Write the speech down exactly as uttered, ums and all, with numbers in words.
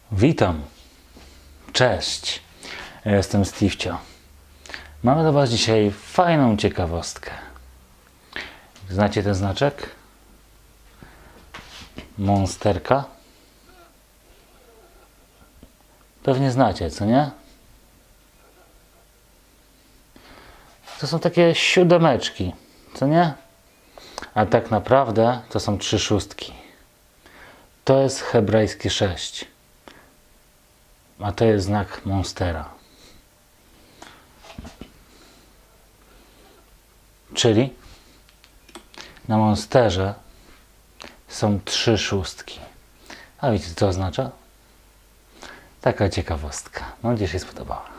Witam, cześć, ja jestem Steve'cio. Mamy dla Was dzisiaj fajną ciekawostkę. Znacie ten znaczek? Monsterka? Pewnie znacie, co nie? To są takie siódemeczki, co nie? A tak naprawdę to są trzy szóstki. To jest hebrajskie sześć. A to jest znak Monstera. Czyli na Monsterze są trzy szóstki. A wiecie, co to oznacza? Taka ciekawostka. Mam nadzieję, że się spodobała.